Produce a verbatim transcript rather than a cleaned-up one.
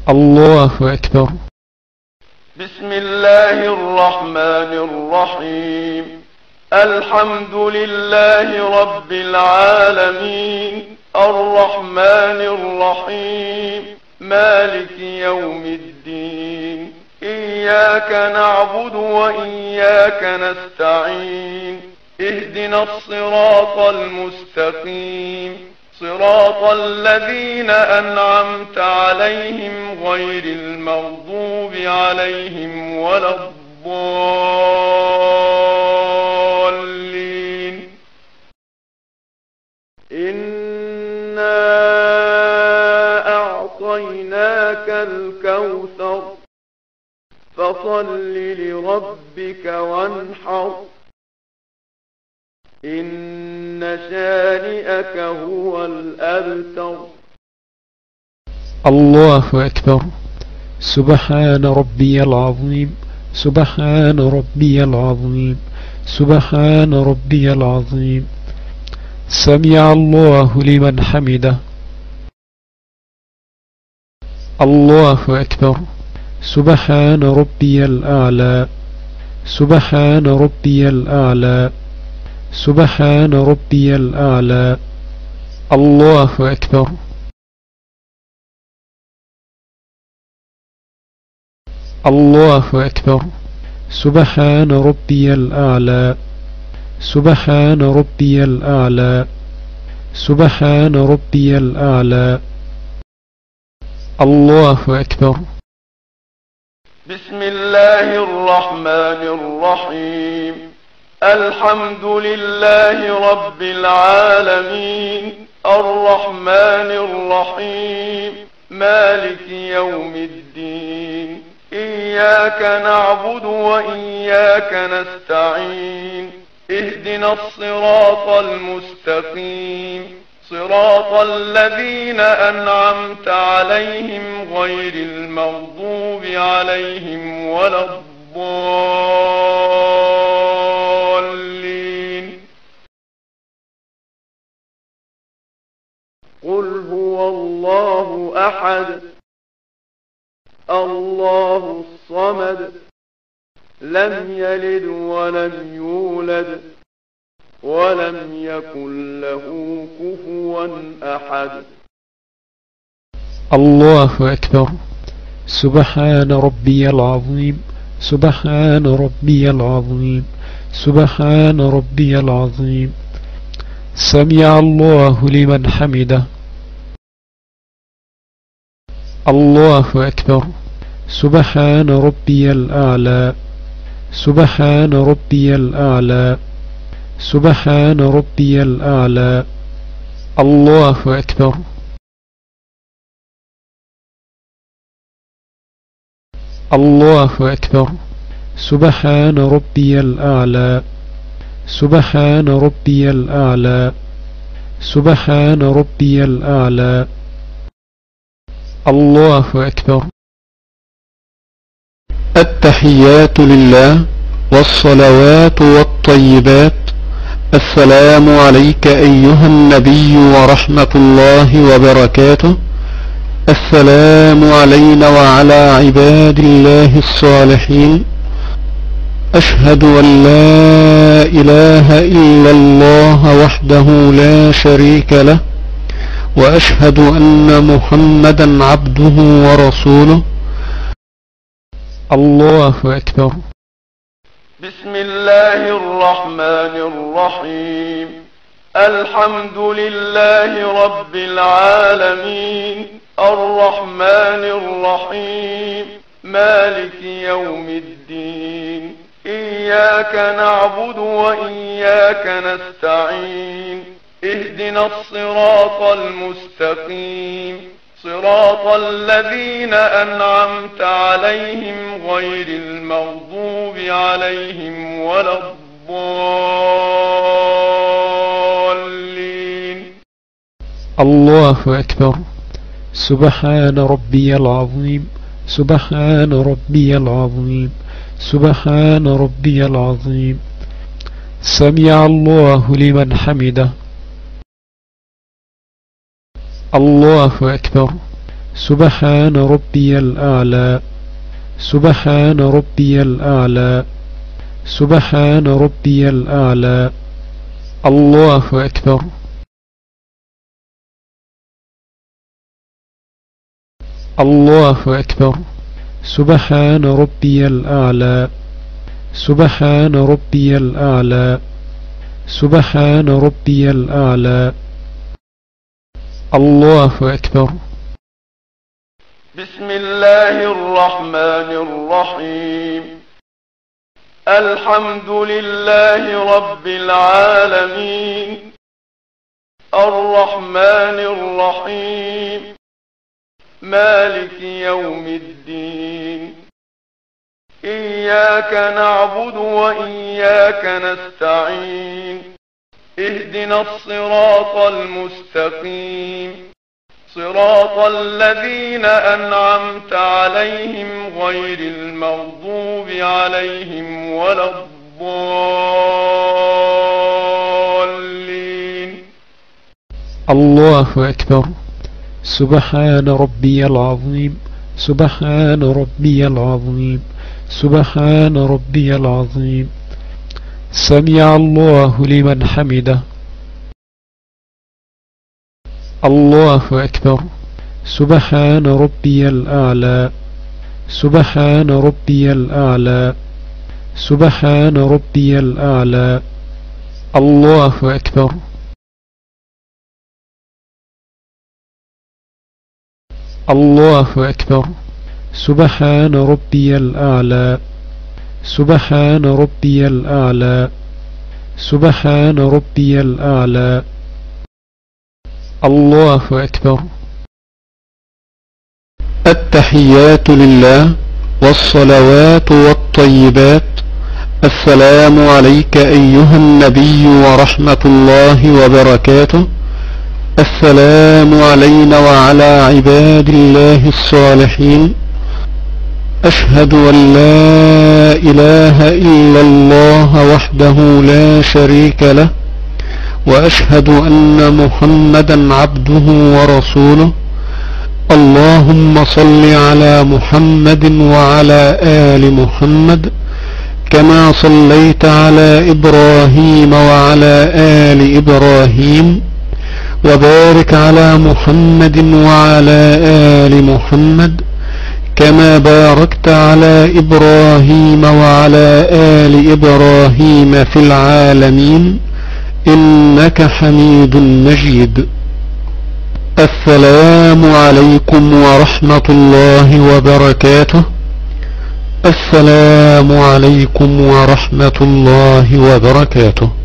الله أكبر. بسم الله الرحمن الرحيم. الحمد لله رب العالمين، الرحمن الرحيم، مالك يوم الدين. إياك نعبد وإياك نستعين. اهدنا الصراط المستقيم، صراط الذين أنعمت عليهم غير المغضوب عليهم ولا الضالين. إنا أعطيناك الكوثر، فصل لربك وانحر، إن شانئك هو الأبتر. الله أكبر. سبحان ربي العظيم، سبحان ربي العظيم، سبحان ربي العظيم. سمع الله لمن حمده. الله أكبر. سبحان ربي الأعلى، سبحان ربي الأعلى، سبحان ربي الأعلى. الله أكبر. الله أكبر. سبحان ربي الأعلى، سبحان ربي الأعلى، سبحان ربي الأعلى. الله أكبر. بسم الله الرحمن الرحيم. الحمد لله رب العالمين، الرحمن الرحيم، مالك يوم الدين. إياك نعبد وإياك نستعين. اهدنا الصراط المستقيم، صراط الذين أنعمت عليهم غير المغضوب عليهم ولا الضالين. قل هو الله أحد، الله الصمد، لم يلد ولم يولد ولم يكن له كفوا أحد. الله أكبر. سبحان ربي العظيم، سبحان ربي العظيم، سبحان ربي العظيم. سمع الله لمن حمده. الله أكبر. سبحان ربي الأعلى، سبحان ربي الأعلى، سبحان ربي الأعلى. الله أكبر. الله أكبر. سبحان ربي الأعلى، سبحان ربي الأعلى، سبحان ربي الأعلى. الله أكبر. التحيات لله والصلوات والطيبات. السلام عليك أيها النبي ورحمة الله وبركاته. السلام علينا وعلى عباد الله الصالحين. أشهد أن لا إله إلا الله وحده لا شريك له، وأشهد أن محمدا عبده ورسوله. الله أكبر. بسم الله الرحمن الرحيم. الحمد لله رب العالمين، الرحمن الرحيم، مالك يوم الدين. إياك نعبد وإياك نستعين. اهدنا الصراط المستقيم، صراط الذين أنعمت عليهم غير المغضوب عليهم ولا الضالين. الله أكبر. سبحان ربي العظيم، سبحان ربي العظيم، سبحان ربي العظيم. سمع الله لمن حمده. الله أكبر. سبحان ربي الأعلى سبحان ربي الأعلى سبحان ربي الأعلى الله أكبر الله أكبر سبحان ربي الأعلى سبحان ربي الأعلى سبحان ربي الأعلى الله أكبر بسم الله الرحمن الرحيم الحمد لله رب العالمين الرحمن الرحيم مالك يوم الدين إياك نعبد وإياك نستعين اهدنا الصراط المستقيم صراط الذين أنعمت عليهم غير المغضوب عليهم ولا الضالين الله أكبر سبحان ربي العظيم سبحان ربي العظيم سبحان ربي العظيم سمع الله لمن حمده الله أكبر سبحان ربي الأعلى سبحان ربي الأعلى سبحان ربي الأعلى الله أكبر الله أكبر سبحان ربي الأعلى سبحان ربي الأعلى سبحان ربي الأعلى الله أكبر التحيات لله والصلوات والطيبات السلام عليك أيها النبي ورحمة الله وبركاته السلام علينا وعلى عباد الله الصالحين أشهد أن لا إله إلا الله وحده لا شريك له وأشهد أن محمدا عبده ورسوله اللهم صل على محمد وعلى آل محمد كما صليت على إبراهيم وعلى آل إبراهيم وبارك على محمد وعلى آل محمد كما باركت على إبراهيم وعلى آل إبراهيم في العالمين إنك حميد مجيد السلام عليكم ورحمة الله وبركاته السلام عليكم ورحمة الله وبركاته